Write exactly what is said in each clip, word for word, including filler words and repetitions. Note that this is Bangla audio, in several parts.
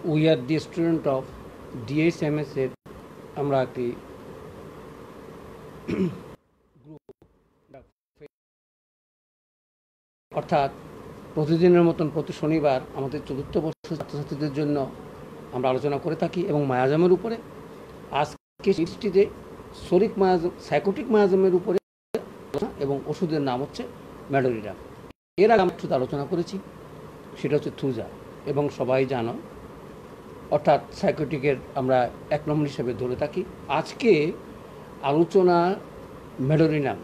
We are the student of DSMS এর আমরা একটি অর্থাৎ প্রতিদিনের মতন প্রতি শনিবার আমাদের চতুর্থ বর্ষের ছাত্রছাত্রীদের জন্য আমরা আলোচনা করে থাকি এবং মায়াজামের উপরে। আজকে সিরিজটিতে শরিক মায়াজাম সাইকোটিক মায়াজামের উপরে এবং ওষুধের নাম হচ্ছে ম্যাডোরিনাম। এর আগে আমরা শুধু আলোচনা করেছি, সেটা হচ্ছে থুজা, এবং সবাই জানো অর্থাৎ সাইকোটিকের আমরা এক নম্বর হিসেবে ধরে থাকি। আজকে আলোচনা ম্যাডোরিনাম।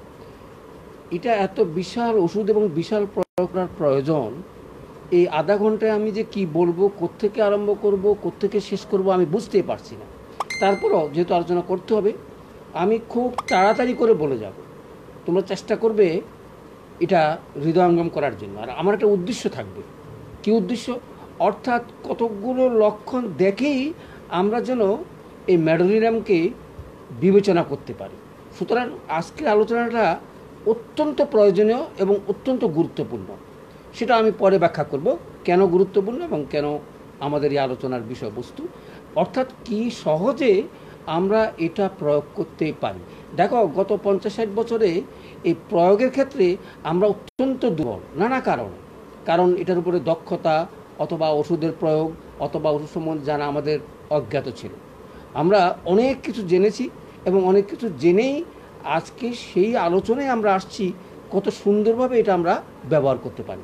এটা এত বিশাল ওষুধ এবং বিশাল প্রয়োগ করার প্রয়োজন, এই আধা ঘন্টায় আমি যে কি বলবো, কোত্থেকে আরম্ভ করব, কোত্থেকে শেষ করব আমি বুঝতেই পারছি না। তারপরও যেহেতু আলোচনা করতে হবে, আমি খুব তাড়াতাড়ি করে বলে যাব। তোমরা চেষ্টা করবে এটা হৃদয়ঙ্গম করার জন্য। আর আমার একটা উদ্দেশ্য থাকবে। কি উদ্দেশ্য? অর্থাৎ কতকগুলো লক্ষণ দেখেই আমরা যেন এই ম্যাডোরিনামকে বিবেচনা করতে পারি। সুতরাং আজকের আলোচনাটা অত্যন্ত প্রয়োজনীয় এবং অত্যন্ত গুরুত্বপূর্ণ। সেটা আমি পরে ব্যাখ্যা করব কেন গুরুত্বপূর্ণ এবং কেন আমাদের এই আলোচনার বিষয়বস্তু। অর্থাৎ কি সহজে আমরা এটা প্রয়োগ করতে পারি। দেখো, গত পঞ্চাশ ষাট বছরে এই প্রয়োগের ক্ষেত্রে আমরা অত্যন্ত দুর্বল নানা কারণে। কারণ এটার উপরে দক্ষতা অথবা ওষুধের প্রয়োগ অথবা ওষুধ সম্বন্ধে জানা আমাদের অজ্ঞাত ছিল। আমরা অনেক কিছু জেনেছি এবং অনেক কিছু জেনেই আজকে সেই আলোচনায় আমরা আসছি কত সুন্দরভাবে এটা আমরা ব্যবহার করতে পারি।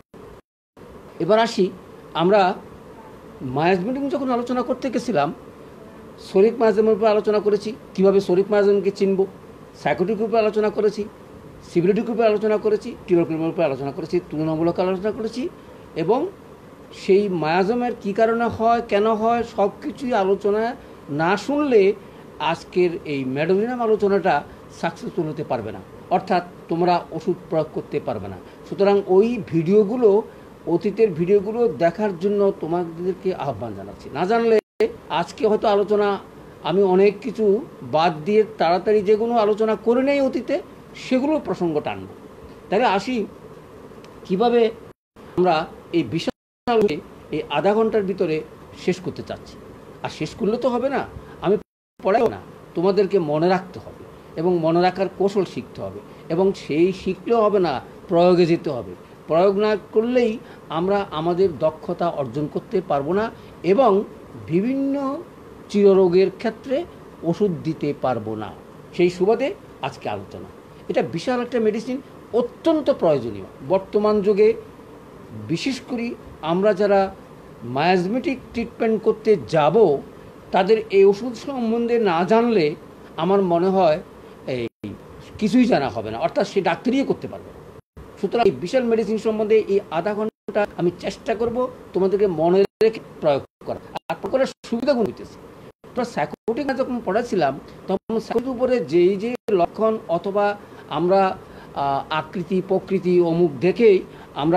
এবার আসি, আমরা মায়াজমিটিং যখন আলোচনা করতে গেছিলাম, শরিক মায়াজমের উপর আলোচনা করেছি, কীভাবে শরিক মায়াজমকে চিনব। সাইকোটিকের উপর আলোচনা করেছি, সিভিলিটির উপর আলোচনা করেছি, টিউবারকুলোসের উপর আলোচনা করেছি, তুলনামূলক আলোচনা করেছি, এবং সেই মায়াজমের কী কারণে হয়, কেন হয়, সব কিছুই আলোচনা না শুনলে আজকের এই ম্যাডোরিনাম আলোচনাটা সাকসেসফুল হতে পারবে না। অর্থাৎ তোমরা ওষুধ প্রয়োগ করতে পারবে না। সুতরাং ওই ভিডিওগুলো, অতীতের ভিডিওগুলো দেখার জন্য তোমাদেরকে আহ্বান জানাচ্ছি। না জানলে আজকে হয়তো আলোচনা আমি অনেক কিছু বাদ দিয়ে তাড়াতাড়ি যেগুলো আলোচনা করে নেই অতীতে, সেগুলো প্রসঙ্গ টানব। তাহলে আসি কিভাবে আমরা এই বিশাল এই আধা ঘন্টার ভিতরে শেষ করতে চাচ্ছি। আর শেষ করলে তো হবে না, আমি পড়াই না, তোমাদেরকে মনে রাখতে হবে এবং মনে রাখার কৌশল শিখতে হবে, এবং সেই শিখলেও হবে না, প্রয়োগে যেতে হবে। প্রয়োগ না করলেই আমরা আমাদের দক্ষতা অর্জন করতে পারবো না এবং বিভিন্ন চিররোগের ক্ষেত্রে ওষুধ দিতে পারবো না। সেই সুবাদে আজকে আলোচনা। এটা বিশাল একটা মেডিসিন, অত্যন্ত প্রয়োজনীয় বর্তমান যুগে। বিশেষ করে আমরা যারা মায়াজমেটিক ট্রিটমেন্ট করতে যাব, তাদের এই ওষুধ সম্বন্ধে না জানলে আমার মনে হয় এই কিছুই জানা হবে না, অর্থাৎ সে ডাক্তারিও করতে পারবে না। সুতরাং এই বিশাল মেডিসিন সম্বন্ধে এই আধা ঘন্টা আমি চেষ্টা করব তোমাদেরকে মনে রেখে প্রয়োগ করা। আর করার সুবিধাগুলো হইতেছে, আমরা সাইকোটিক যখন পড়াছিলাম তখন সাইকোটিক উপরে যেই যে লক্ষণ অথবা আমরা আকৃতি প্রকৃতি অমুক দেখেই আমরা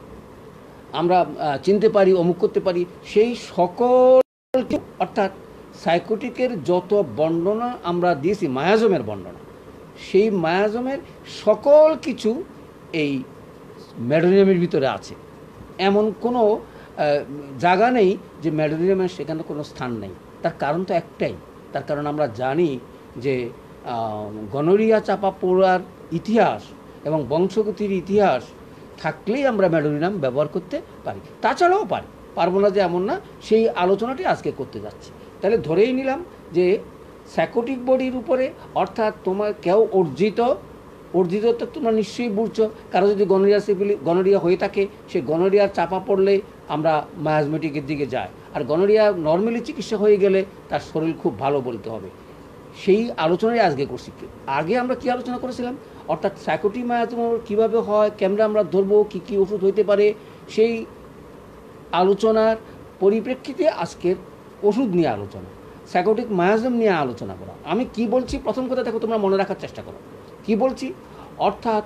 আমরা চিনতে পারি, অমুক করতে পারি, সেই সকল অর্থাৎ সাইকোটিকের যত বর্ণনা আমরা দিয়েছি, মায়াজমের বর্ণনা, সেই মায়াজমের সকল কিছু এই ম্যাডোরিনামের ভিতরে আছে। এমন কোনো জায়গা নেই যে ম্যাডোরিনামের সেখানে কোনো স্থান নেই। তার কারণ তো একটাই, তার কারণ আমরা জানি যে গনোরিয়া চাপা পড়ার ইতিহাস এবং বংশগতির ইতিহাস থাকলেই আমরা ম্যাডোরিনাম ব্যবহার করতে পারি, তাছাড়াও পারি, পারবো না যে এমন না। সেই আলোচনাটি আজকে করতে যাচ্ছি। তাহলে ধরেই নিলাম যে সাইকোটিক বডির উপরে, অর্থাৎ তোমার কেউ অর্জিত অর্জিত তো তোমরা নিশ্চয়ই বুঝছো। কারো যদি গনোরিয়া সিফিলিস গনোরিয়া হয়ে থাকে, সে গনোরিয়ার চাপা পড়লে আমরা মায়াজমেটিকের দিকে যাই। আর গনোরিয়া নর্মালি চিকিৎসা হয়ে গেলে তার শরীর খুব ভালো বলতে হবে। সেই আলোচনাই আজকে করছি। আগে আমরা কি আলোচনা করেছিলাম, অর্থাৎ সাইকোটিক মায়াজম কীভাবে হয়, কেমন আমরা ধরবো, কী কী ওষুধ হইতে পারে, সেই আলোচনার পরিপ্রেক্ষিতে আজকের ওষুধ নিয়ে আলোচনা, সাইকোটিক মায়াজম নিয়ে আলোচনা করা। আমি কি বলছি, প্রথম কথা দেখো, তোমরা মনে রাখার চেষ্টা করো কি বলছি। অর্থাৎ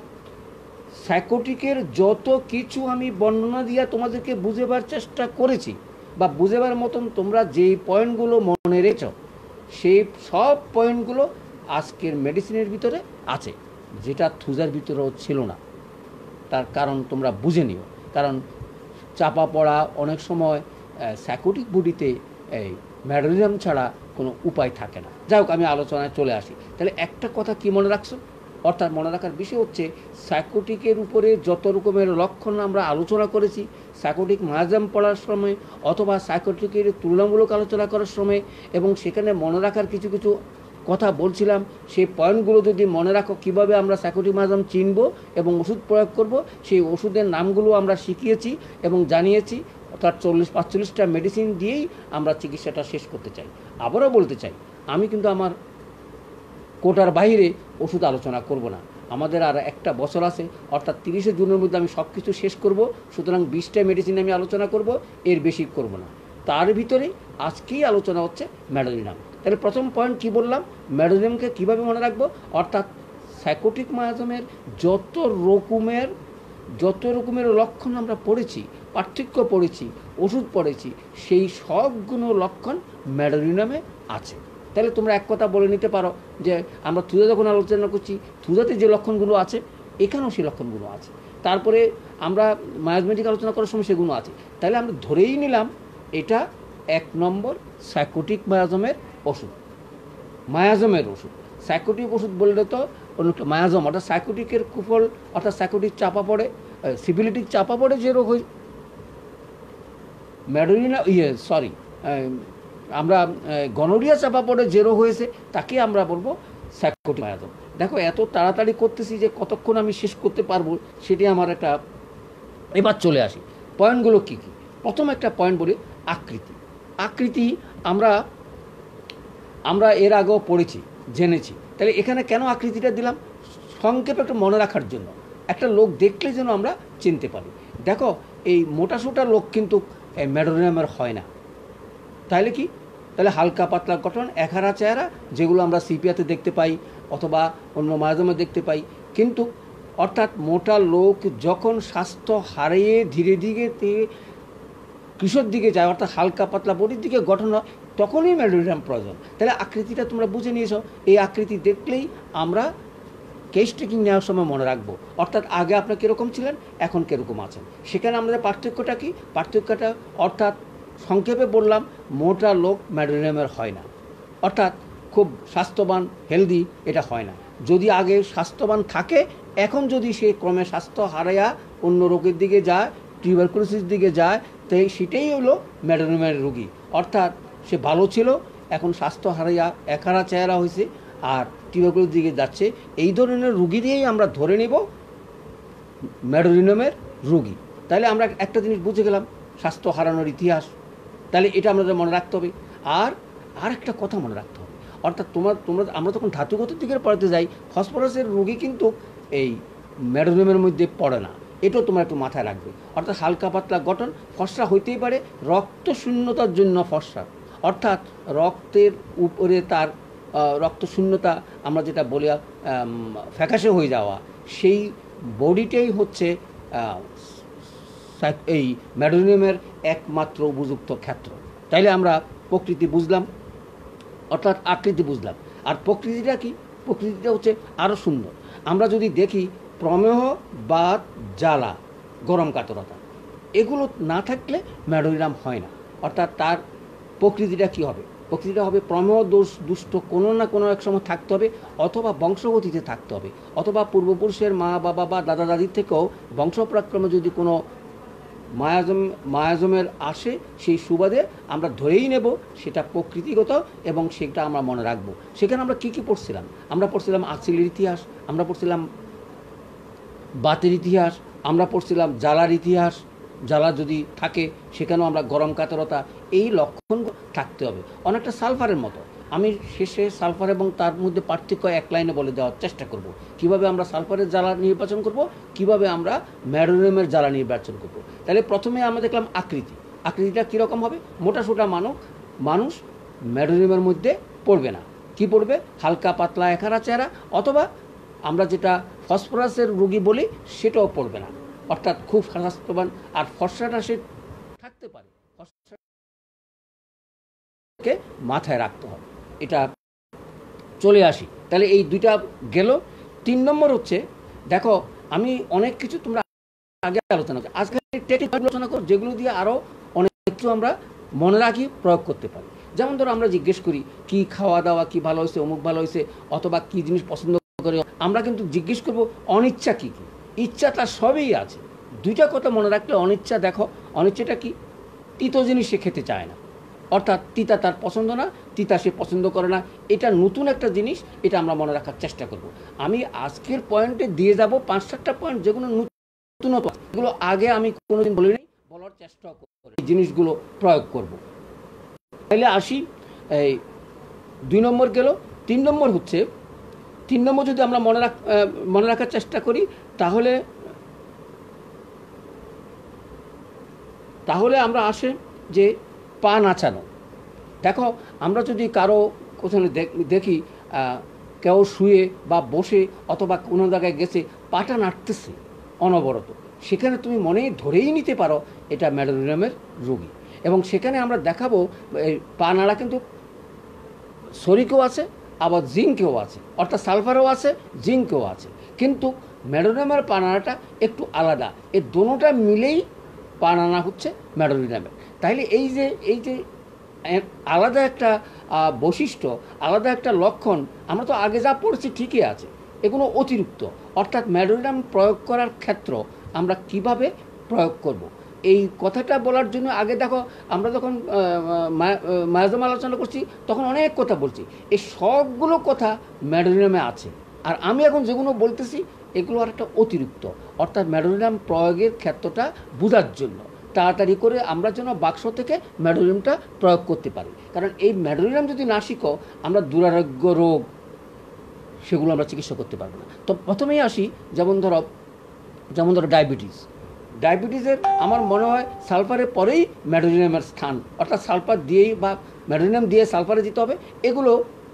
সাইকোটিকের যত কিছু আমি বর্ণনা দিয়ে তোমাদেরকে বুঝেবার চেষ্টা করেছি বা বুঝেবার মতন তোমরা যেই পয়েন্টগুলো মনে রেখেছ, সেই সব পয়েন্টগুলো আজকের মেডিসিনের ভিতরে আছে, যেটা থুজার ভিতরেও ছিল না। তার কারণ তোমরা বুঝে নিও। কারণ চাপা পড়া অনেক সময় সাইকোটিক বডিতে এই ম্যাডোলিনাম ছাড়া কোনো উপায় থাকে না। যাই হোক, আমি আলোচনায় চলে আসি। তাহলে একটা কথা কি মনে রাখছো, অর্থাৎ মনে রাখার বিষয় হচ্ছে সাইকোটিকের উপরে যত রকমের লক্ষণ আমরা আলোচনা করেছি সাইকোটিক মায়াজাম পড়ার সময় অথবা সাইকোটিকের তুলনামূলক আলোচনা করার সময়, এবং সেখানে মনে রাখার কিছু কিছু কথা বলছিলাম, সেই পয়েন্টগুলো যদি মনে রাখো কীভাবে আমরা সাইকোটিক মায়াজাম চিনব এবং ওষুধ প্রয়োগ করব, সেই ওষুধের নামগুলো আমরা শিখিয়েছি এবং জানিয়েছি। অর্থাৎ চল্লিশ পাঁচচল্লিশটা মেডিসিন দিয়েই আমরা চিকিৎসাটা শেষ করতে চাই। আবারও বলতে চাই, আমি কিন্তু আমার কোটার বাইরে ওষুধ আলোচনা করব না। আমাদের আর একটা বছর আছে, অর্থাৎ তিরিশে জুনের মধ্যে আমি সব কিছু শেষ করব। সুতরাং বিশটা মেডিসিন আমি আলোচনা করব, এর বেশি করব না। তার ভিতরে আজকেই আলোচনা হচ্ছে ম্যাডোলিনাম। তাহলে প্রথম পয়েন্ট কি বললাম, ম্যাডোলিনামকে কীভাবে মনে রাখবো, অর্থাৎ সাইকোটিক মায়াজামের যত রকমের যত রকমের লক্ষণ আমরা পড়েছি, পার্থক্য পড়েছি, ওষুধ পড়েছি, সেই সবগুলো লক্ষণ ম্যাডোলিনামে আছে। তাহলে তোমরা এক কথা বলে নিতে পারো যে আমরা থুজা যখন আলোচনা করছি, থুজাতে যে লক্ষণগুলো আছে এখানেও সেই লক্ষণগুলো আছে। তারপরে আমরা মায়াজমেটিক আলোচনা করার সময় সেগুলো আছে। তাহলে আমরা ধরেই নিলাম এটা এক নম্বর সাইকোটিক মায়াজমের ওষুধ, মায়াজমের ওষুধ। সাইকোটিক ওষুধ বললে তো অনেকটা মায়াজম, অর্থাৎ সাইকোটিকের কুফল, অর্থাৎ সাইকোটিক চাপা পড়ে, সিফিলিটিক চাপা পড়ে যে রোগ হয় ম্যাডোলিনা ইয়ে সরি আমরা গনোরিয়া চাপা পড়ে যে রোগ হয়েছে তাকে আমরা বলবো সাইকোটিক মায়াজম। দেখো এত তাড়াতাড়ি করতেছি যে কতক্ষণ আমি শেষ করতে পারবো সেটি আমার একটা। এবার চলে আসি পয়েন্টগুলো কী কী। প্রথম একটা পয়েন্ট বলি, আকৃতি। আকৃতি আমরা আমরা এর আগেও পড়েছি, জেনেছি। তাহলে এখানে কেন আকৃতিটা দিলাম, সংক্ষেপে একটু মনে রাখার জন্য, একটা লোক দেখলে যেন আমরা চিনতে পারি। দেখো এই মোটাসোটা লোক কিন্তু ম্যাডোলিনামের হয় না। তাহলে কি, তাহলে হালকা পাতলা গঠন, একহারা চেহারা, যেগুলো আমরা সিপিয়াতে দেখতে পাই অথবা অন্য মায়াজমে দেখতে পাই। কিন্তু অর্থাৎ মোটা লোক যখন স্বাস্থ্য হারিয়ে ধীরে ধীরে কিশোর দিকে যায়, অর্থাৎ হালকা পাতলা বডির দিকে গঠন হয়, তখনই ম্যাডোলিনাম প্রয়োজন। তাহলে আকৃতিটা তোমরা বুঝে নিয়েছো। এই আকৃতি দেখলেই আমরা কেস টেকিং নেওয়ার সময় মনে রাখবো, অর্থাৎ আগে আপনার কীরকম ছিলেন, এখন কীরকম আছেন। সেখানে আমাদের পার্থক্যটা কি, পার্থক্যটা অর্থাৎ সংক্ষেপে বললাম, মোটা লোক ম্যাডোলিনামের হয় না, অর্থাৎ খুব স্বাস্থ্যবান হেলদি এটা হয় না। যদি আগে স্বাস্থ্যবান থাকে, এখন যদি সে ক্রমে স্বাস্থ্য হারাইয়া অন্য রোগের দিকে যায়, টিউবারকুলোসিস দিকে যায়, তাই সেটাই হলো ম্যাডোলিনামের রোগী। অর্থাৎ সে ভালো ছিল, এখন স্বাস্থ্য হারাইয়া একহারা চেহারা হয়েছে আর টিউবারকুলোসিস দিকে যাচ্ছে। এই ধরনের রুগী দিয়েই আমরা ধরে নেব ম্যাডোলিনামের রোগী। তাহলে আমরা একটা জিনিস বুঝে গেলাম, স্বাস্থ্য হারানোর ইতিহাস। তাহলে এটা আমাদের মনে রাখতে হবে। আর আর একটা কথা মনে রাখতে হবে, অর্থাৎ তোমার তোমরা আমরা যখন ধাতুগত দিকের পড়াতে যাই, ফসফরাসের রোগী কিন্তু এই ম্যাডোলিনামের মধ্যে পড়ে না, এটাও তোমরা একটু মাথায় রাখবে। অর্থাৎ হালকা পাতলা গঠন, ফর্সা হইতেই পারে, রক্ত শূন্যতার জন্য ফর্সা, অর্থাৎ রক্তের উপরে তার রক্ত শূন্যতা, আমরা যেটা বলি ফ্যাকাশে হয়ে যাওয়া, সেই বডিটাই হচ্ছে এই ম্যাডোলিনামের একমাত্র উপযুক্ত ক্ষেত্র। তাইলে আমরা প্রকৃতি বুঝলাম, অর্থাৎ আকৃতি বুঝলাম। আর প্রকৃতিটা কি, প্রকৃতিটা হচ্ছে আরও সুন্দর। আমরা যদি দেখি প্রমেহ, বাত, জ্বালা, গরম কাতরতা, এগুলো না থাকলে ম্যাডোলিনাম হয় না। অর্থাৎ তার প্রকৃতিটা কি হবে, প্রকৃতিটা হবে প্রমেহ দোষ দুষ্ট কোনো না কোনো এক সময় থাকতে হবে, অথবা বংশগতিতে থাকতে হবে, অথবা পূর্বপুরুষের মা বাবা বা দাদা দাদির থেকেও বংশপরাক্রমে যদি কোনো মায়াজম মায়াজমের আসে, সেই সুবাদে আমরা ধরেই নেব সেটা প্রকৃতিগত এবং সেটা আমরা মনে রাখবো। সেখানে আমরা কী কী পড়ছিলাম, আমরা পড়ছিলাম আঁচিলের ইতিহাস, আমরা পড়ছিলাম বাতের ইতিহাস, আমরা পড়ছিলাম জ্বালার ইতিহাস, জ্বালা যদি থাকে সেখানেও আমরা গরম কাতরতা, এই লক্ষণ থাকতে হবে। অনেকটা সালফারের মতো। আমি শেষে সালফার এবং তার মধ্যে পার্থক্য এক লাইনে বলে দেওয়ার চেষ্টা করব, কিভাবে আমরা সালফারের জ্বালা নির্বাচন করব, কিভাবে আমরা ম্যাডোলিনামের জ্বালা নির্বাচন করব। তাহলে প্রথমে আমরা দেখলাম আকৃতি। আকৃতিটা কীরকম হবে, মোটাসোটা মানুষ মানুষ ম্যাডোলিনামের মধ্যে পড়বে না। কি পড়বে, হালকা পাতলা একহারা চেহারা, অথবা আমরা যেটা ফসফরাসের রোগী বলি সেটাও পড়বে না, অর্থাৎ খুব স্বাস্থ্যবান। আর ফর্সাটা সে থাকতে পারে, ফর্সাকে মাথায় রাখতে হবে। এটা চলে আসি, তাহলে এই দুইটা গেল। তিন নম্বর হচ্ছে, দেখো আমি অনেক কিছু তোমরা আগে আলোচনা করো, আজকে টেকনিক আলোচনা করো যেগুলো দিয়ে আরও অনেক কিছু আমরা মনে রাখি, প্রয়োগ করতে পারি। যেমন ধরো আমরা জিজ্ঞেস করি কি খাওয়া দাওয়া কি ভালো হয়েছে, অমুক ভালো হয়েছে, অথবা কি জিনিস পছন্দ করে, আমরা কিন্তু জিজ্ঞেস করব অনিচ্ছা কী কী। ইচ্ছা তার সবই আছে। দুইটা কথা মনে রাখলে, অনিচ্ছা দেখো, অনিচ্ছাটা কি, তিতো জিনিস সে খেতে চায় না, অর্থাৎ তিতা তার পছন্দ না, তিতা সে পছন্দ করে না। এটা নতুন একটা জিনিস, এটা আমরা মনে রাখার চেষ্টা করব। আমি আজকের পয়েন্টে দিয়ে যাব পাঁচ সাতটা পয়েন্ট যেগুলো নতুনত্ব, এগুলো আগে আমি কোনোদিন বলিনি, বলার চেষ্টা করি, এই জিনিসগুলো প্রয়োগ করব। তাহলে আসি, এই দুই নম্বর গেল। তিন নম্বর হচ্ছে, তিন নম্বর যদি আমরা মনে রাখ মনে রাখার চেষ্টা করি, তাহলে তাহলে আমরা আসে যে পা নাচানো। দেখো, আমরা যদি কারো কোথাও দেখি কেউ শুয়ে বা বসে অথবা কোনো জায়গায় গেছে, পাটা নাড়তেছে অনবরত, সেখানে তুমি মনেই ধরেই নিতে পারো এটা ম্যাডোলিনামের রোগী। এবং সেখানে আমরা দেখাবো এই পা নাড়া কিন্তু সরিকেও আছে, আবার জিঙ্কেও আছে, অর্থাৎ সালফারও আছে, জিঙ্কেও আছে। কিন্তু ম্যাডোলিনামের পা নাড়াটা একটু আলাদা। এই দোনোটা মিলেই পা নাড়া হচ্ছে ম্যাডোলিনামের। তাইলে এই যে এই যে আলাদা একটা বৈশিষ্ট্য, আলাদা একটা লক্ষণ, আমরা তো আগে যা পড়েছি ঠিকই আছে, এগুলো অতিরিক্ত। অর্থাৎ ম্যাডোলিনাম প্রয়োগ করার ক্ষেত্র আমরা কিভাবে প্রয়োগ করব, এই কথাটা বলার জন্য আগে দেখো, আমরা যখন মায়াজম আলোচনা করছি তখন অনেক কথা বলছি, এই সবগুলো কথা ম্যাডোলিনামে আছে। আর আমি এখন যেগুলো বলতেছি এগুলো আর একটা অতিরিক্ত, অর্থাৎ ম্যাডোলিনাম প্রয়োগের ক্ষেত্রটা বোঝার জন্য, তাড়াতাড়ি করে আমরা যেন বাক্স থেকে ম্যাডোলিনামটা প্রয়োগ করতে পারি। কারণ এই ম্যাডোলিনাম যদি না শিখো, আমরা দুরারোগ্য রোগ সেগুলো আমরা চিকিৎসা করতে পারবো না। তো প্রথমেই আসি, যেমন ধরো যেমন ধরো ডায়াবেটিস। ডায়াবেটিসের আমার মনে হয় সালফারের পরেই ম্যাডোলিনামের স্থান, অর্থাৎ সালফার দিয়েই বা ম্যাডোলিনাম দিয়ে সালফারে দিতে হবে। এগুলো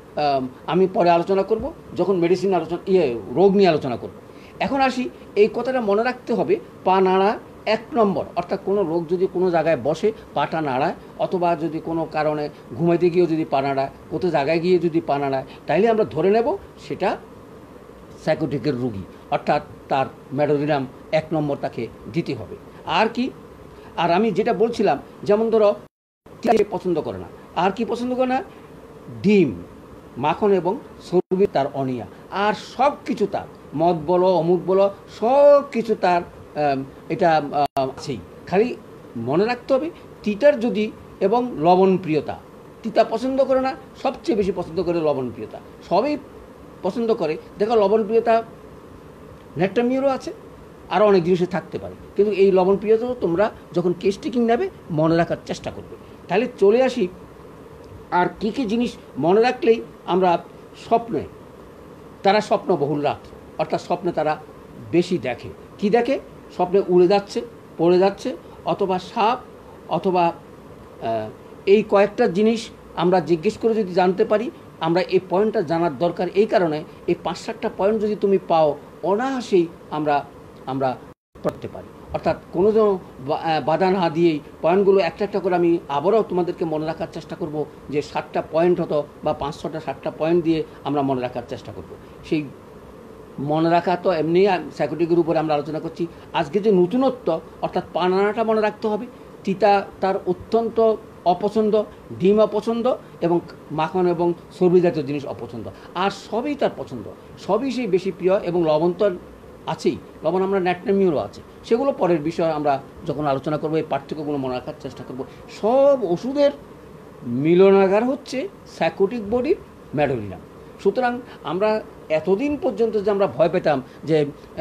আমি পরে আলোচনা করব, যখন মেডিসিন আলোচনা ইয়ে রোগ নিয়ে আলোচনা করব। এখন আসি, এই কথাটা মনে রাখতে হবে, পা নাড়া এক নম্বর। অর্থাৎ কোনো রোগ যদি কোনো জায়গায় বসে পাটা নাড়ায়, অথবা যদি কোনো কারণে ঘুমাইতে গিয়েও যদি পা নাড়ায়, কোথাও জায়গায় গিয়ে যদি পা নাড়ায়, তাইলে আমরা ধরে নেব সেটা সাইকোটিকের রোগী, অর্থাৎ তার ম্যাডোলিনাম এক নম্বর তাকে দিতে হবে। আর কি, আর আমি যেটা বলছিলাম, যেমন ধরো পছন্দ করে না, আর কি পছন্দ করে না, ডিম, মাখন এবং চর্বি তার অনিয়া, আর সব কিছু তার, মদ বলো অমুক বলো, সব কিছু তার এটা আছেই। খালি মনে রাখতে হবে তিতার যদি এবং লবণপ্রিয়তা, তিতা পছন্দ করে না, সবচেয়ে বেশি পছন্দ করে লবণপ্রিয়তা, সবই পছন্দ করে। দেখো লবণপ্রিয়তা ন্যাট্রামিয়ারও আছে, আরও অনেক জিনিসে থাকতে পারে, কিন্তু এই লবণপ্রিয়তাও তোমরা যখন কেস টেকিং নেবে মনে রাখার চেষ্টা করবে। তাহলে চলে আসি, আর কী কী জিনিস মনে রাখলেই আমরা স্বপ্নে, তারা স্বপ্ন বহুল রাত, অর্থাৎ স্বপ্নে তারা বেশি দেখে। কি দেখে? স্বপ্নে উড়ে যাচ্ছে, পড়ে যাচ্ছে, অথবা সাপ, অথবা এই কয়েকটা জিনিস আমরা জিজ্ঞেস করে যদি জানতে পারি, আমরা এই পয়েন্টটা জানার দরকার। এই কারণে এই পাঁচ সাতটা পয়েন্ট যদি তুমি পাও, অনায়াসেই আমরা আমরা করতে পারি। অর্থাৎ কোনো যেন বাধা না দিয়েই পয়েন্টগুলো একটা একটা করে আমি আবারও তোমাদেরকে মনে রাখার চেষ্টা করব, যে সাতটা পয়েন্ট হতো বা পাঁচ ছটা সাতটা পয়েন্ট দিয়ে আমরা মনে রাখার চেষ্টা করব। সেই মনে রাখা তো এমনি সাইকোটিকের উপরে আমরা আলোচনা করছি। আজকে যে নতুনত্ব, অর্থাৎ পানানাটা মনে রাখতে হবে, তিতা তার অত্যন্ত অপছন্দ, ডিম অপছন্দ, এবং মাখন এবং চর্বি জাতীয় জিনিস অপছন্দ, আর সবই তার পছন্দ, সবই সেই বেশি প্রিয়। এবং লবণ তো আছেই, লবণ আমরা ন্যাট্রামিয়ারও আছে, সেগুলো পরের বিষয় আমরা যখন আলোচনা করবো, এই পার্থক্যগুলো মনে রাখার চেষ্টা করব। সব ওষুধের মিলনাগার হচ্ছে সাইকোটিক বডির ম্যাডোলিনাম। সুতরাং আমরা এতদিন পর্যন্ত যে আমরা ভয় পেতাম যে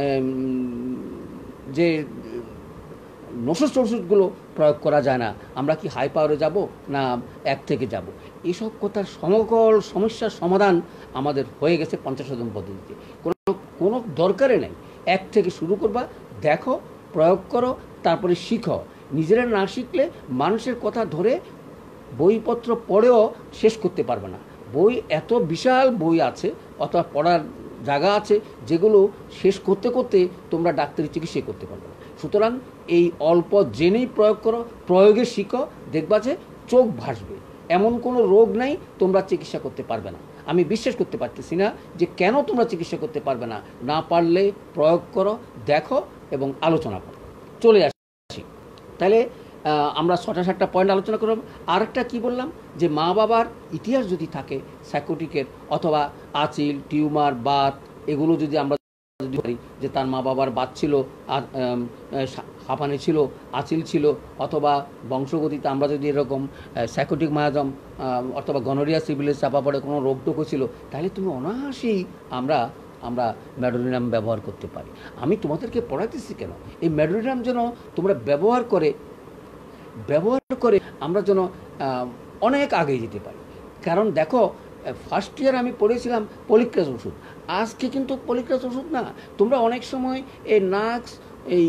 যে নশো ওষুধগুলো প্রয়োগ করা যায় না, আমরা কি হাই পাওয়ারে যাব না এক থেকে যাব, এইসব কথার সমকল সমস্যার সমাধান আমাদের হয়ে গেছে পঞ্চাশোধন পদ্ধতিতে। কোনো কোনো দরকারে নেই, এক থেকে শুরু করবা, দেখো, প্রয়োগ করো, তারপরে শিখো। নিজেরা না শিখলে মানুষের কথা ধরে বইপত্র পড়েও শেষ করতে পারবে না। বই এত বিশাল বই আছে, অথবা পড়ার জায়গা আছে, যেগুলো শেষ করতে করতে তোমরা ডাক্তারি চিকিৎসা করতে পারবে না। সুতরাং এই অল্প জেনেই প্রয়োগ করো, প্রয়োগে শিখো, দেখবা যে চোখ ভাসবে। এমন কোনো রোগ নাই তোমরা চিকিৎসা করতে পারবে না। আমি বিশ্বাস করতে পারতেছি না যে কেন তোমরা চিকিৎসা করতে পারবে না। না পারলে প্রয়োগ করো, দেখো এবং আলোচনা করো। চলে আসি, তাহলে আমরা ছটা সাতটা পয়েন্ট আলোচনা করলাম। আরেকটা কি বললাম, যে মা বাবার ইতিহাস যদি থাকে সাইকোটিকের, অথবা আচিল, টিউমার, বাত, এগুলো যদি আমরা যদি পারি যে তার মা বাবার বাত ছিল, হাঁপানি ছিল, আচিল ছিল, অথবা বংশগতিতে আমরা যদি এরকম সাইকোটিক মায়াজম অথবা গনোরিয়া সিভিলিস চাপা পড়ে কোনো রোগ টোক ছিল, তাহলে তুমি অনায়াসেই আমরা আমরা ম্যাডোনিরাম ব্যবহার করতে পারি। আমি তোমাদেরকে পড়াইতেছি কেন, এই ম্যাডোনিরাম যেন তোমরা ব্যবহার করে ব্যবহার করে আমরা যেন অনেক আগে যেতে পারি। কারণ দেখো, ফার্স্ট ইয়ার আমি পড়েছিলাম পলিক্রাস ওষুধ, আজকে কিন্তু পলিক্রাস ওষুধ না। তোমরা অনেক সময় এই নাক্স, এই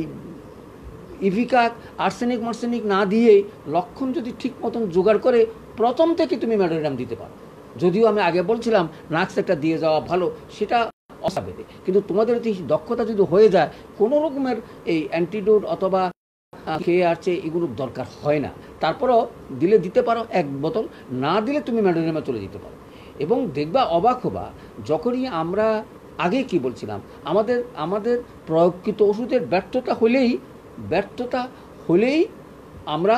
ইভিকাক, আর্সেনিক মার্সেনিক না দিয়ে লক্ষণ যদি ঠিক মতন জোগাড় করে প্রথম থেকে তুমি ম্যাডোনিরাম দিতে পারো। যদিও আমি আগে বলছিলাম নাক্স একটা দিয়ে যাওয়া ভালো, সেটা অসাবেদে, কিন্তু তোমাদের দক্ষতা যদি হয়ে যায়, কোনো রকমের এই অ্যান্টিডোট অথবা খেয়ে আসছে এগুলোর দরকার হয় না। তারপরও দিলে দিতে পারো এক বোতল, না দিলে তুমি ম্যাডোনিরামে চলে যেতে পারো। এবং দেখবা অবাক হবা, যখনই আমরা আগে কি বলছিলাম, আমাদের আমাদের প্রয়োগকৃত ওষুধের ব্যর্থতা হলেই ব্যর্থতা হলেই আমরা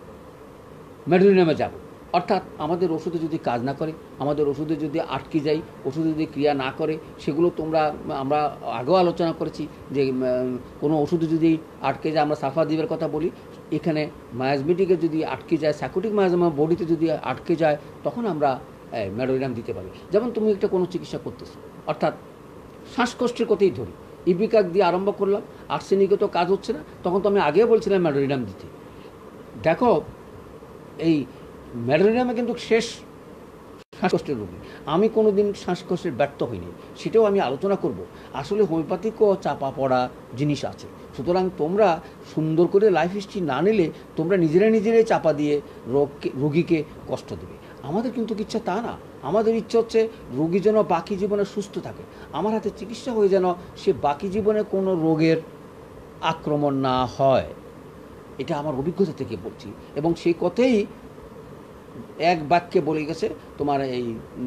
ম্যাডোনিরামে যাব। অর্থাৎ আমাদের ওষুধে যদি কাজ না করে, আমাদের ওষুধে যদি আটকে যাই, ওষুধে যদি ক্রিয়া না করে, সেগুলো তোমরা আমরা আগেও আলোচনা করেছি যে কোনো ওষুধে যদি আটকে যায়, আমরা সাফাদিবের কথা বলি, এখানে মায়াজমেটিকে যদি আটকে যায়, সাইকোটিক মায়াজম বডিতে যদি আটকে যায়, তখন আমরা ম্যাডোনিরাম দিতে পারি। যেমন তুমি একটা কোনো চিকিৎসা করতেছো, অর্থাৎ শ্বাসকষ্টের কথাই ধরি, ইভিকাক দিয়ে আরম্ভ করলাম, আর্সেনিকে তো কাজ হচ্ছে না, তখন তো আমি আগে বলছিলাম ম্যাডোনিরাম দিতে। দেখো, এই ম্যাডোনিরামে কিন্তু শেষ শ্বাসকষ্টের রোগী, আমি কোনো দিন শ্বাসকষ্টের ব্যর্থ হইনি, সেটাও আমি আলোচনা করব। আসলে হোমিওপ্যাথিকও চাপা পড়া জিনিস আছে, সুতরাং তোমরা সুন্দর করে লাইফ হিস্ট্রি না নিলে তোমরা নিজেরা নিজেরাই চাপা দিয়ে রোগকে রোগীকে কষ্ট দেবে। আমাদের কিন্তু ইচ্ছা তা না, আমাদের ইচ্ছা হচ্ছে রোগী যেন বাকি জীবনে সুস্থ থাকে, আমার হাতে চিকিৎসা হয়ে যেন সে বাকি জীবনে কোনো রোগের আক্রমণ না হয়। এটা আমার অভিজ্ঞতা থেকে বলছি, এবং সেই কথাই এক বাক্যে বলে গেছে তোমার এই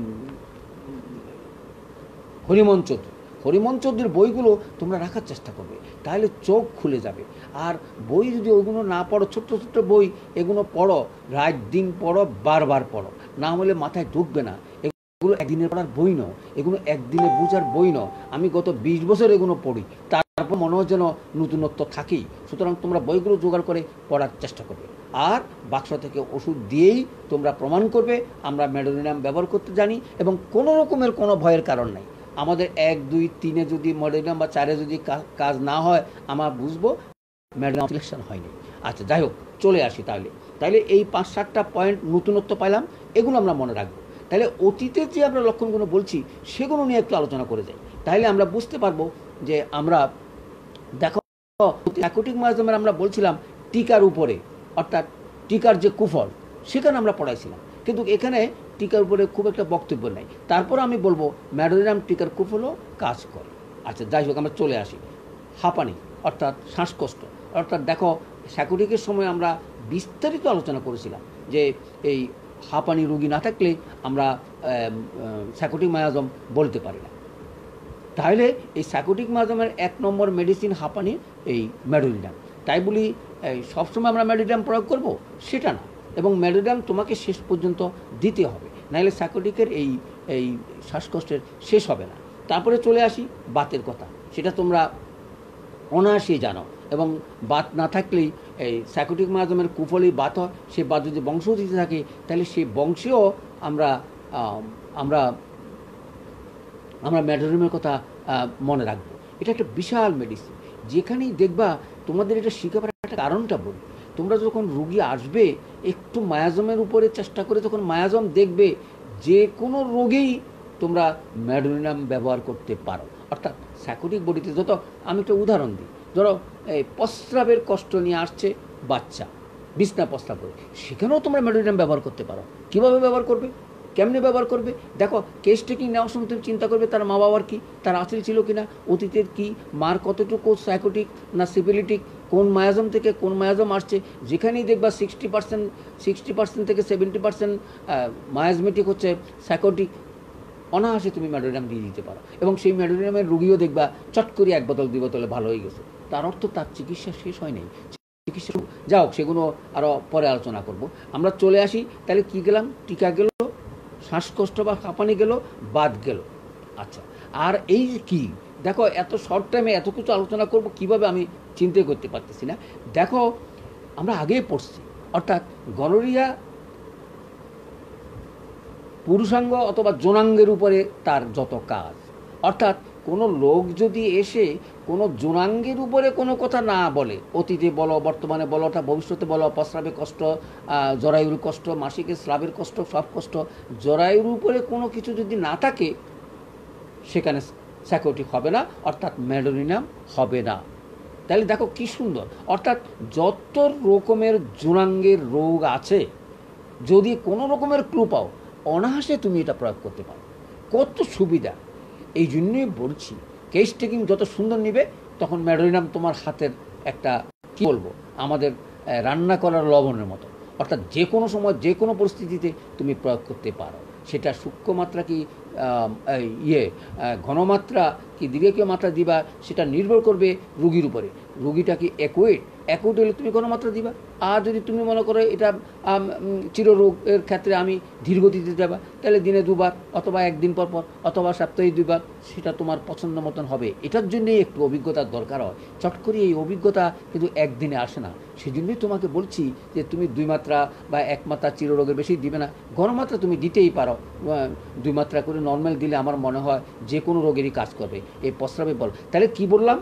হরিমোহন চৌধুরী। হরিমোহন চৌধুরীর বইগুলো তোমরা রাখার চেষ্টা করবে, তাহলে চোখ খুলে যাবে। আর বই যদি ওইগুলো না পড়ো, ছোট্ট ছোট্ট বই, এগুলো পড়ো, রাত দিন পড়ো, বারবার পড়ো, না হলে মাথায় ঢুকবে না। এগুলো একদিনের পড়ার বই নয়, এগুলো একদিনে বোঝার বই নয়। আমি গত বিশ বছর এগুলো পড়ি, তারপর মনে হয় যেন নতুনত্ব থাকেই। সুতরাং তোমরা বইগুলো জোগাড় করে পড়ার চেষ্টা করবে, আর বাক্স থেকে ওষুধ দিয়েই তোমরা প্রমাণ করবে আমরা ম্যাডোনিরাম ব্যবহার করতে জানি, এবং কোনো রকমের কোনো ভয়ের কারণ নাই। আমাদের এক দুই তিনে যদি ম্যাডোনিরাম বা চারে যদি কাজ না হয়, আমরা বুঝবো ম্যাডোনিরাম সিলেকশন হয়নি। আচ্ছা, যাই হোক, চলে আসি তাহলে। তাহলে এই পাঁচ সাতটা পয়েন্ট নতুনত্ব পাইলাম, এগুলো আমরা মনে রাখবো। তাহলে অতীতের যে আমরা লক্ষণগুলো বলছি সেগুলো নিয়ে একটু আলোচনা করে যাই, তাহলে আমরা বুঝতে পারবো যে আমরা দেখো সাইকোটিক মায়াজমের আমরা বলছিলাম টিকার উপরে, অর্থাৎ টিকার যে কুফল সেখানে আমরা পড়াইছিলাম, কিন্তু এখানে টিকার উপরে খুব একটা বক্তব্য নেই। তারপর আমি বলবো ম্যাডোনিরাম টিকার কুফলও কাজ করে। আচ্ছা, যাই হোক, আমরা চলে আসি হাঁপানি অর্থাৎ শ্বাসকষ্ট। অর্থাৎ দেখো, সাইকোটিকের সময় আমরা বিস্তারিত আলোচনা করেছিলাম যে এই হাঁপানি রোগী না থাকলে আমরা সাইকোটিক মায়াজম বলতে পারি না। তাহলে এই সাইকোটিক মায়াজমের এক নম্বর মেডিসিন হাঁপানি এই ম্যাডোনিরাম। তাই বলি সবসময় আমরা ম্যাডোনিরাম প্রয়োগ করব সেটা না, এবং ম্যাডোনিরাম তোমাকে শেষ পর্যন্ত দিতে হবে, নাহলে সাইকোটিকের এই এই শ্বাসকষ্টের শেষ হবে না। তারপরে চলে আসি বাতের কথা, সেটা তোমরা অনায়াসেই জানো, এবং বাত না থাকলেই এই সাইকোটিক মায়াজমের কুফলেই বাত হয়। সে বাত যদি বংশগতিতে থাকে, তাহলে সেই বংশেও আমরা আমরা আমরা ম্যাডোনিরামের কথা মনে রাখবো। এটা একটা বিশাল মেডিসিন, যেখানেই দেখবা তোমাদের এটা শিখাবার একটা কারণটা বলি। তোমরা যখন রুগী আসবে, একটু মায়াজমের উপরে চেষ্টা করে যখন মায়াজম দেখবে, যে কোনো রোগেই তোমরা ম্যাডোনিরাম ব্যবহার করতে পারো। অর্থাৎ সাইকোটিক বডিতে যত, আমি একটা উদাহরণ দিই, ধরো এই প্রস্রাবের কষ্ট নিয়ে আসছে বাচ্চা, বিছনা প্রস্রাব করে, সেখানেও তোমরা ম্যাডোনিরাম ব্যবহার করতে পারো। কীভাবে ব্যবহার করবে, কেমনে ব্যবহার করবে? দেখো, কেস টেকিং নেওয়ার সময় তুমি চিন্তা করবে তার মা বাবার কী, তার আচিল ছিল কিনা, অতীতের কী, মার কতটুকু সাইকোটিক না সিপিলিটিক, কোন মায়াজম থেকে কোন মায়াজম আসছে। যেখানেই দেখবা সিক্সটি পার্সেন্ট সিক্সটি পার্সেন্ট থেকে সেভেন্টি পার্সেন্ট মায়াজমেটিক হচ্ছে সাইকোটিক, অনায়াসে তুমি ম্যাডোনিরাম দিয়ে দিতে পারো, এবং সেই ম্যাডোনিরামের রুগীও দেখবা চট করে এক বোতল দুই বোতলে ভালো হয়ে গেছে। তার অর্থ তার চিকিৎসা শেষ হয় নাই, চিকিৎসা, যাও সেগুলো আরও পরে আলোচনা করব। আমরা চলে আসি, তাহলে কি গেলাম, টিকা গেল, শ্বাসকষ্ট বা কাঁপানি গেল, বাত গেল। আচ্ছা, আর এই কি দেখো, এত শর্ট টাইমে এত কিছু আলোচনা করব কিভাবে আমি চিন্তা করতে পারতেছি না। দেখো, আমরা আগেই পড়ছি, অর্থাৎ গনোরিয়া পুরুষাঙ্গ অথবা যৌনাঙ্গের উপরে তার যত কাজ, অর্থাৎ কোনো লোক যদি এসে কোনো যৌনাঙ্গের উপরে কোনো কথা না বলে, অতীতে বলো, বর্তমানে বলো, ওটা ভবিষ্যতে বলো, প্রস্রাবে কষ্ট, জরায়ুর কষ্ট, মাসিকের স্রাবের কষ্ট, সব কষ্ট, জরায়ুর উপরে কোনো কিছু যদি না থাকে, সেখানে সাইকোটিক হবে না, অর্থাৎ ম্যাডোনিনাম হবে না। তাহলে দেখো কি সুন্দর, অর্থাৎ যত রকমের যৌনাঙ্গের রোগ আছে, যদি কোনো রকমের ক্লু পাও, অনায়াসে তুমি এটা প্রয়োগ করতে পারো। কত সুবিধা! এই জন্যই বলছি, কেস টেকিং যত সুন্দর নিবে, তখন ম্যাডোনিনাম তোমার হাতের একটা, কি বলবো, আমাদের রান্না করার লবণের মতো, অর্থাৎ যে কোনো সময় যে কোনো পরিস্থিতিতে তুমি প্রয়োগ করতে পারো। সেটা সূক্ষ্ম মাত্রা কি ইয়ে ঘনমাত্রা কি দীর্ঘকীয় মাত্রা দিবা, সেটা নির্ভর করবে রুগীর উপরে। রুগীটা কি অ্যাকুয়েট, অ্যাকুয়েট হলে তুমি ঘনমাত্রা দিবা। আর যদি তুমি মনে করো এটা চিররোগের ক্ষেত্রে আমি ধীরগতিতে যাবা, তাহলে দিনে দুবার অথবা একদিন পর পর অথবা সপ্তাহে দুইবার, সেটা তোমার পছন্দ মতন হবে। এটার জন্যই একটু অভিজ্ঞতার দরকার হয়। চট করে এই অভিজ্ঞতা কিন্তু একদিনে আসে না। সেই জন্যই তোমাকে বলছি যে তুমি দুই মাত্রা বা এক মাত্রা চিররোগের বেশি দিবে না, ঘনমাত্রা তুমি দিতেই পারো। দুই মাত্রা করে নর্মাল দিলে আমার মনে হয় যে কোনো রোগেরই কাজ করবে এই প্রস্রাবে বল। তাহলে কি বললাম,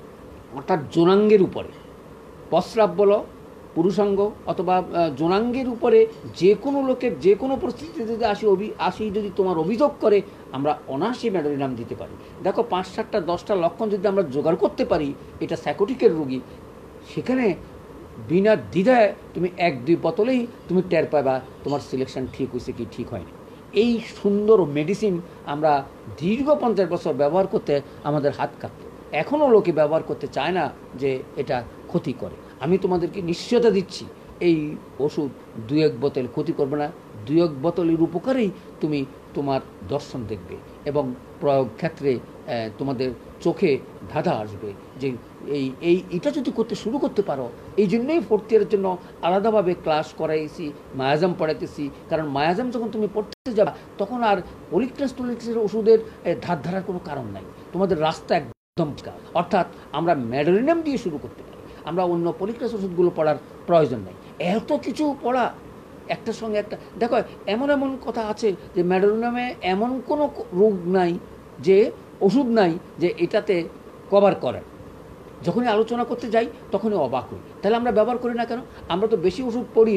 অর্থাৎ যৌনাঙ্গের উপরে প্রস্রাব বলো, পুরুষাঙ্গ অথবা যৌনাঙ্গের উপরে যে কোনো লোকের যে কোনো পরিস্থিতিতে যদি আসি অভি আসি যদি তোমার অভিযোগ করে, আমরা অনায়াসে ম্যাডোনিনাম দিতে পারি। দেখো, পাঁচ সাতটা দশটা লক্ষণ যদি আমরা জোগাড় করতে পারি, এটা সাইকোটিকের রোগী, সেখানে বিনা দ্বিধায় তুমি এক দুই বোতলেই তুমি টের পাবা তোমার সিলেকশন ঠিক হয়েছে কি ঠিক হয়নি। এই সুন্দর মেডিসিন আমরা দীর্ঘ পঞ্চাশ বছর ব্যবহার করতে আমাদের হাত কাঁপত। এখনও লোকে ব্যবহার করতে চায় না, যে এটা ক্ষতি করে। আমি তোমাদেরকে নিশ্চয়তা দিচ্ছি, এই ওষুধ দু এক বোতল ক্ষতি করবে না। দু এক বোতলের উপকারেই তুমি তোমার দর্শন দেখবে এবং প্রয়োগ ক্ষেত্রে তোমাদের চোখে ধাঁধা আসবে যে এই এই এটা যদি করতে শুরু করতে পারো। এই জন্যই ফোর্থ ইয়ারের জন্য আলাদাভাবে ক্লাস করাইছি, মায়াজাম পড়াইতেছি। কারণ মায়াজাম যখন তুমি পড়তে যাবা, তখন আর পলিক্রাস টলিক্রাসের ওষুধের ধার ধারার কোনো কারণ নাই। তোমাদের রাস্তা একদম, অর্থাৎ আমরা ম্যাডোনিনাম দিয়ে শুরু করতে পারি। আমরা অন্য পলিক্রাস ওষুধগুলো পড়ার প্রয়োজন নেই। এত কিছু পড়া একটার সঙ্গে একটা। দেখো, এমন এমন কথা আছে যে ম্যাডোনিনামে এমন কোনো রোগ নাই, যে ওষুধ নাই যে এটাতে কভার করে। যখনই আলোচনা করতে যাই তখনই অবাক হই। তাহলে আমরা ব্যবহার করি না কেন? আমরা তো বেশি ওষুধ পড়ি,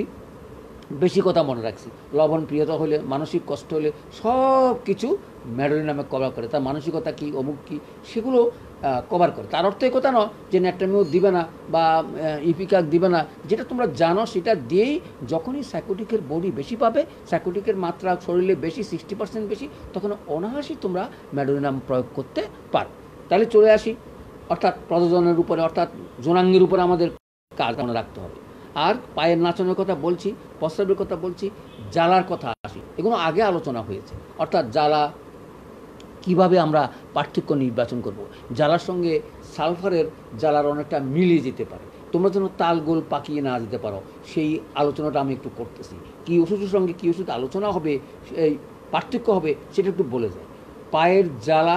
বেশি কথা মনে রাখছি। লবণ প্রিয়তা হলে, মানসিক কষ্ট হলে, সব কিছু ম্যাডোনিনামে কভার করে। তার মানসিকতা কী, অমুক কী, সেগুলো কভার করে। তার অর্থ এই কথা নয় যে ন্যাট্রামিও দিবে না বা ইপিকাক দিবে না। যেটা তোমরা জানো সেটা দিয়েই, যখনই সাইকোটিকের বডি বেশি পাবে, সাইকোটিকের মাত্রা শরীরে বেশি, সিক্সটি পার্সেন্ট বেশি, তখন অনায়াসেই তোমরা ম্যাডোনিনাম প্রয়োগ করতে পারো। তাহলে চলে আসি, অর্থাৎ প্রযোজনের উপরে, অর্থাৎ যৌনাঙ্গের উপরে আমাদের কাজ মনে রাখতে হবে। আর পায়ের নাচনের কথা বলছি, প্রস্রাবের কথা বলছি, জ্বালার কথা আসি। এগুলো আগে আলোচনা হয়েছে। অর্থাৎ জ্বালা কিভাবে আমরা পার্থক্য নির্বাচন করব। জ্বালার সঙ্গে সালফারের জ্বালার অনেকটা মিলিয়ে যেতে পারে। তোমরা যেন তাল গোল পাকিয়ে না যেতে পারো, সেই আলোচনাটা আমি একটু করতেছি। কী ওষুধের সঙ্গে কী ওষুধ আলোচনা হবে, এই পার্থক্য হবে, সেটা একটু বলে যায়। পায়ের জ্বালা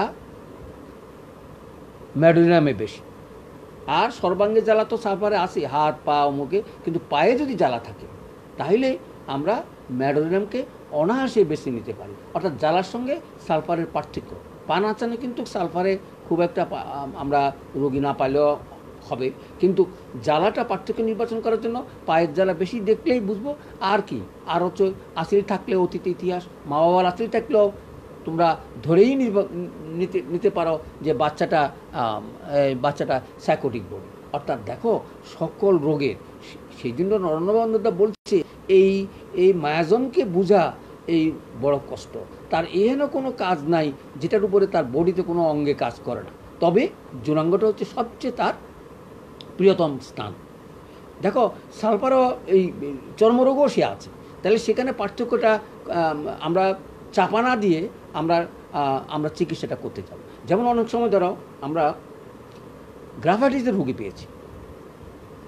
ম্যাডোনিনামে বেশি, আর সর্বাঙ্গে জ্বালা তো সালফারে আসে, হাত পা অমুকে। কিন্তু পায়ে যদি জ্বালা থাকে, তাহলে আমরা ম্যাডোনিনামকে অনায়াসে বেছে নিতে পারি। অর্থাৎ জ্বালার সঙ্গে সালফারের পার্থক্য। পা নাচানে কিন্তু সালফারে খুব একটা আমরা রোগী না পাইলেও হবে, কিন্তু জ্বালাটা পার্থক্য নির্বাচন করার জন্য পায়ের জ্বালা বেশি দেখলেই বুঝবো। আর কি, আর হচ্ছে আসিল থাকলে অতীত ইতিহাস, মা বাবার আসিল থাকলেও তোমরা ধরেই নিতে নিতে পারো যে বাচ্চাটা বাচ্চাটা সাইকোটিক বডি। অর্থাৎ দেখো, সকল রোগের, সেই জন্য নরেন্দ্রবাবুদা বলছে এই এই মায়াজমকে বোঝা এই বড় কষ্ট। তার এহেন কোনো কাজ নাই যেটার উপরে তার বডিতে কোনো অঙ্গে কাজ করে না। তবে যৌনাঙ্গটা হচ্ছে সবচেয়ে তার প্রিয়তম স্থান। দেখো, সালফারও এই চর্মরোগও সে আছে। তাহলে সেখানে পার্থক্যটা আমরা চাপা না দিয়ে আমরা আমরা চিকিৎসাটা করতে চাই। যেমন অনেক সময় ধরো আমরা গ্রাফাইটিসের রোগী পেয়েছি,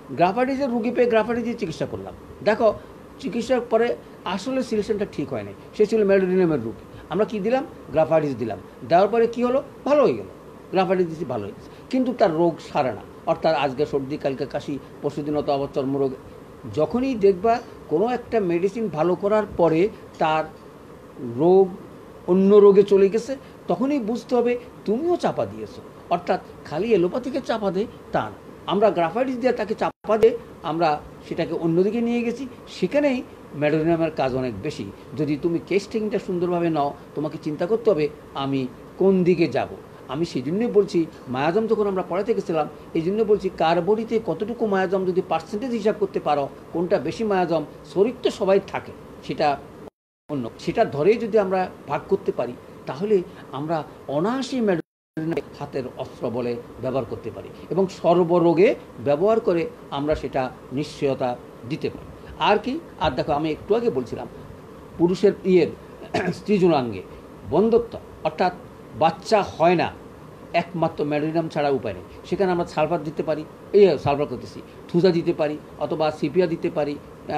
গ্রাফাইটিসের রুগী পেয়ে গ্রাফাইটিসের চিকিৎসা করলাম, দেখো চিকিৎসার পরে আসলে সিলেকশনটা ঠিক হয় নাই, সে ছিল মেডোরিনামের রুগী, আমরা কি দিলাম, গ্রাফাইটিস দিলাম, দেওয়ার পরে কি হলো, ভালো হয়ে গেল, গ্রাফাইটিস দিচ্ছি ভালো হয়ে গেছে, কিন্তু তার রোগ সারে না, অর্থাৎ আজকে সর্দি, কালকে কাশি, পরশুদিন অত আবার চর্মরোগ। যখনই দেখবা কোনো একটা মেডিসিন ভালো করার পরে তার রোগ অন্য রোগে চলে গেছে, তখনই বুঝতে হবে তুমিও চাপা দিয়েছো। অর্থাৎ খালি এলোপ্যাথিকে চাপা দে তা না, আমরা গ্রাফাইটিস দিয়ে তাকে চাপা দিয়ে আমরা সেটাকে অন্যদিকে নিয়ে গেছি, সেখানেই মেডোরিনামের কাজ অনেক বেশি। যদি তুমি কেস টেকিংটা সুন্দরভাবে নাও, তোমাকে চিন্তা করতে হবে আমি কোন দিকে যাব। আমি সেই জন্যই বলছি মায়াজম যখন আমরা পড়াতে গেছিলাম, এই জন্য বলছি কার বডিতে কতটুকু মায়াজম যদি পার্সেন্টেজ হিসাব করতে পারো, কোনটা বেশি মায়াজম, শরীর তো সবাই থাকে, সেটা অন্য, সেটা ধরেই যদি আমরা ভাগ করতে পারি, তাহলে আমরা অনায়াসই মেডোরিনাম হাতের অস্ত্র বলে ব্যবহার করতে পারি এবং সর্বরোগে ব্যবহার করে আমরা সেটা নিশ্চয়তা দিতে পারি। আর কি, আর দেখো আমি একটু আগে বলছিলাম পুরুষের ইয়ের স্ত্রীজনাঙ্গে বন্ধ্যত্ব, অর্থাৎ বাচ্চা হয় না, একমাত্র মেডোরিনাম ছাড়া উপায় নেই। সেখানে আমরা সালফার দিতে পারি, এই সালফার করতেছি, থুজা দিতে পারি, অথবা সিপিয়া দিতে পারি,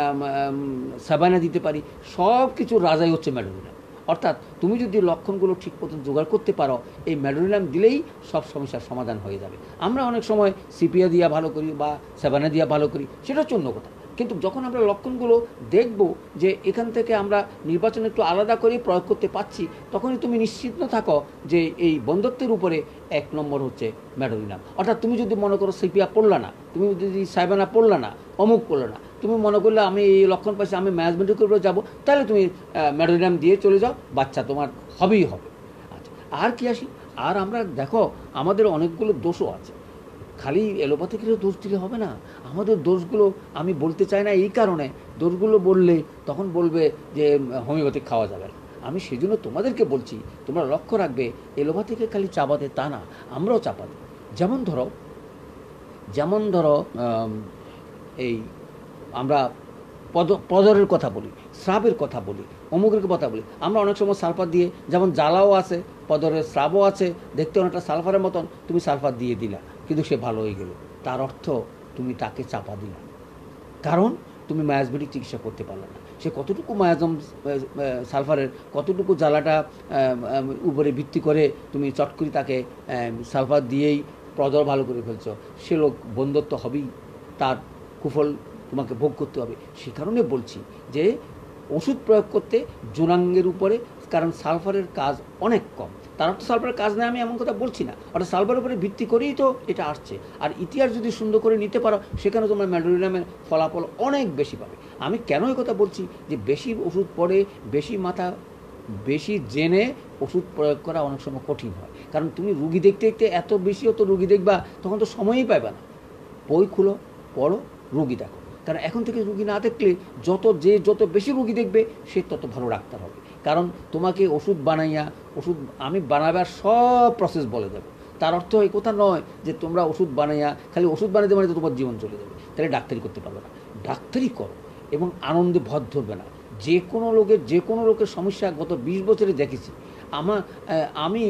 সাবানা দিতে পারি, সব কিছুর রাজাই হচ্ছে মেডোরিনাম। অর্থাৎ তুমি যদি লক্ষণগুলো ঠিক মতো জোগাড় করতে পারো, এই মেডোরিনাম দিলেই সব সমস্যার সমাধান হয়ে যাবে। আমরা অনেক সময় সিপিয়া দিয়া ভালো করি বা সাবানা দিয়া ভালো করি, সেটা হচ্ছে অন্য কথা, কিন্তু যখন আমরা লক্ষণগুলো দেখব যে এখান থেকে আমরা নির্বাচন একটু আলাদা করে প্রয়োগ করতে পারছি, তখনই তুমি নিশ্চিত থাকো যে এই বন্ধ্যত্বের উপরে এক নম্বর হচ্ছে মেডোরিনাম। অর্থাৎ তুমি যদি মনে করো সিপিয়া পড়লা না, তুমি যদি সাইবানা পড়লা না, অমুক করলো না, তুমি মনে করলে আমি এই লক্ষণ পাইছি, আমি ম্যাচ মেডিকেল উপরে যাবো, তাহলে তুমি মেডোরিনাম দিয়ে চলে যাও, বাচ্চা তোমার হবেই হবে। আচ্ছা, আর কি আসি, আর আমরা দেখো আমাদের অনেকগুলো দোষও আছে, খালি এলোপ্যাথিকেরও দোষ দিলে হবে না। আমাদের দোষগুলো আমি বলতে চাই না এই কারণে, দোষগুলো বললে তখন বলবে যে হোমিওপ্যাথিক খাওয়া যাবে না। আমি সেই জন্য তোমাদেরকে বলছি, তোমরা লক্ষ্য রাখবে এলোপ্যাথিকে খালি চাপাতে তা না, আমরাও চাপাতে। যেমন ধরো যেমন ধরো এই আমরা পদ পদরের কথা বলি, স্রাবের কথা বলি, অমুকের কথা বলি, আমরা অনেক সময় সালফার দিয়ে, যেমন জ্বালাও আছে, পদরের স্রাবও আছে, দেখতে অনেকটা সালফারের মতন, তুমি সালফার দিয়ে দিলা, কিন্তু সে ভালো হয়ে গেল, তার অর্থ তুমি তাকে চাপা দিলা, কারণ তুমি মায়াজমেটিক চিকিৎসা করতে পারলে না। সে কতটুকু মায়াজম সালফারের কতটুকু জ্বালাটা উপরে ভিত্তি করে তুমি চট করে তাকে সালফার দিয়েই পদর ভালো করে ফেলছো, সে লোক বন্ধ্যত্ব হবেই, তার কুফল তোমাকে ভোগ করতে হবে। সে কারণে বলছি যে ওষুধ প্রয়োগ করতে জোনাঙ্গের উপরে, কারণ সালফারের কাজ অনেক কম, তার অর্থ সালফারের কাজ নেই আমি এমন কথা বলছি না, অর্থাৎ সালফারের উপরে ভিত্তি করেই তো এটা আসছে। আর ইতিহাস যদি সুন্দর করে নিতে পারো, সেখানে তোমার মেডোরিনামের ফলাফল অনেক বেশি পাবে। আমি কেন এই কথা বলছি যে বেশি ওষুধ পড়ে, বেশি মাথা বেশি জেনে ওষুধ প্রয়োগ করা অনেক সময় কঠিন হয়, কারণ তুমি রুগী দেখতে দেখতে এত বেশি অত রুগী দেখবা, তখন তো সময়ই পাইবা না। বই খুলো, পড়ো, রুগী দেখো, কারণ এখন থেকে রুগী না দেখলে যত যে যত বেশি রুগী দেখবে সে তত ভালো ডাক্তার হবে। কারণ তোমাকে ওষুধ বানাইয়া, ওষুধ আমি বানাবার সব প্রসেস বলে দেবো, তার অর্থ এই কথা নয় যে তোমরা ওষুধ বানাইয়া খালি ওষুধ বানাইতে বানাইতে তোমার জীবন চলে যাবে, তাহলে ডাক্তারি করতে পারবে না। ডাক্তারি করো এবং আনন্দে ভর ধরবে না। যে কোনো লোকের যে কোনো লোকের সমস্যা গত বিশ বছরে দেখেছি। আমার আমি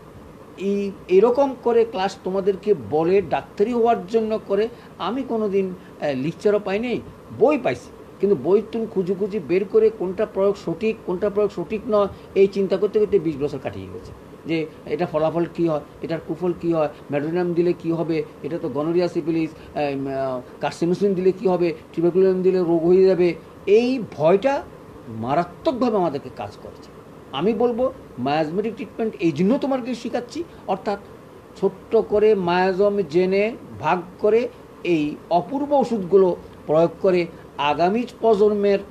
এই এরকম করে ক্লাস তোমাদেরকে বলে ডাক্তারি হওয়ার জন্য করে আমি কোনো দিন লেকচারও পাইনি, বই পাইছি, কিন্তু বই তুমি খুঁজে খুঁজে বের করে কোনটা প্রয়োগ সঠিক কোনটা প্রয়োগ সঠিক নয় এই চিন্তা করতে করতে বিশ বছর কাটিয়ে গেছে, যে এটা ফলাফল কী হয়, এটার কুফল কী হয়, মেডোরিনাম দিলে কী হবে, এটা তো গনোরিয়া সিফিলিস, কার্সিনোসিন দিলে কী হবে, টিউবারকুলোসিস দিলে রোগ হয়ে যাবে, এই ভয়টা মারাত্মকভাবে আমাদেরকে কাজ করছে। আমি বলবো মায়াজমেটিক ট্রিটমেন্ট এই জন্য তোমাকে শেখাচ্ছি, অর্থাৎ ছোট্ট করে মায়াজম জেনে ভাগ করে এই অপূর্ব ওষুধগুলো প্রয়োগ করে আগামী প্রজন্মের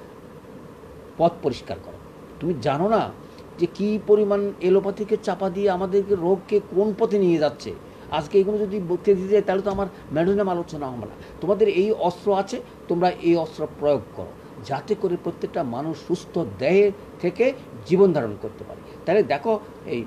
পথ পরিষ্কার করো। তুমি জানো না যে কী পরিমাণ এলোপ্যাথিকে চাপা দিয়ে আমাদেরকে রোগকে কোন পথে নিয়ে যাচ্ছে। আজকে এগুলো যদি বলতে দিতে যায় তাহলে তো আমার মেডোরিনাম আলোচনা হবে না। তোমাদের এই অস্ত্র আছে, তোমরা এই অস্ত্র প্রয়োগ করো, যাতে করে প্রত্যেকটা মানুষ সুস্থ দেহে থেকে জীবন ধারণ করতে পারে। তাহলে দেখো এই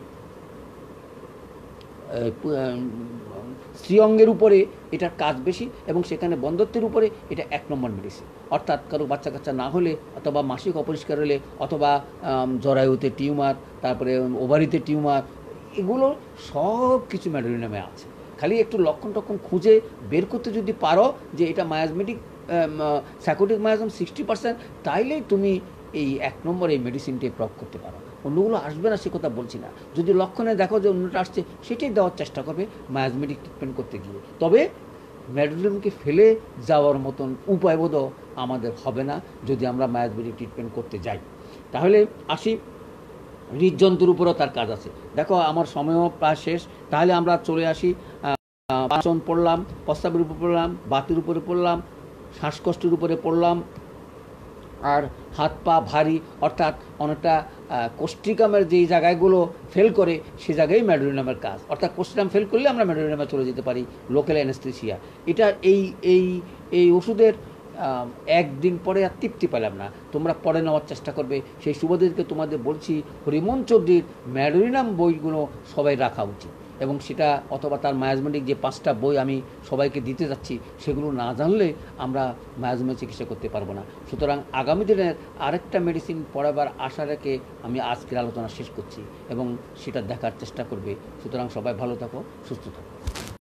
শ্রীঅঙ্গের উপরে এটার কাজ বেশি এবং সেখানে বন্ধ্যত্বের উপরে এটা এক নম্বর মেডিসিন। অর্থাৎ কারো বাচ্চা কাচ্চা না হলে, অথবা মাসিক অপরিষ্কার হলে, অথবা জরায়ুতে টিউমার, তারপরে ওভারিতে টিউমার, এগুলো সব কিছু মেডোরিনামে আছে। খালি একটু লক্ষণ টক্ষণ খুঁজে বের করতে যদি পারো যে এটা miasmatic sycotic miasm sixty percent, তাইলেই তুমি এই এক নম্বর এই মেডিসিনটি প্রয়োগ করতে পারো। অন্যগুলো আসবে না সে কথা বলছি না, যদি লক্ষণে দেখো যে অন্যটা আসছে সেটাই দেওয়ার চেষ্টা করবে মায়াজমেটিক ট্রিটমেন্ট করতে গিয়ে। তবে মেডোনিয়ামকে ফেলে যাওয়ার মতন উপায়বোধ আমাদের হবে না যদি আমরা মায়াজমেটিক ট্রিটমেন্ট করতে যাই। তাহলে আসি হৃদযন্ত্রের উপরও তার কাজ আছে। দেখো আমার সময়ও প্রায় শেষ, তাহলে আমরা চলে আসি পাচন পড়লাম, প্রস্রাবের উপর পড়লাম, বাতের উপরে পড়লাম, শ্বাসকষ্টের উপরে পড়লাম, আর হাত পা ভারী অর্থাৎ অনেকটা কোষ্ঠিকামের যেই জায়গাগুলো ফেল করে সে জায়গায় মেডোনিয়ামের কাজ, অর্থাৎ কোষ্ঠিকাম ফেল করলে আমরা মেডোনিয়ামে চলে যেতে পারি, লোকাল অ্যানেস্থেসিয়া। এটা এই এই এই ওষুধের একদিন পরে আর তৃপ্তি পেলাম না, তোমরা পরে নেওয়ার চেষ্টা করবে। সেই সুবাদেরকে তোমাদের বলছি হরিমোহন চৌধুরীর মেডোনিয়াম বইগুলো সবাই রাখা উচিত, এবং সেটা অথবা তার মায়াজমেটিক যে পাঁচটা বই আমি সবাইকে দিতে যাচ্ছি সেগুলো না জানলে আমরা মায়াজমের চিকিৎসা করতে পারবো না। সুতরাং আগামী দিনের আরেকটা মেডিসিন পড়াবার আশা রেখে আমি আজকের আলোচনা শেষ করছি এবং সেটা দেখার চেষ্টা করবে। সুতরাং সবাই ভালো থাকো, সুস্থ থাকো।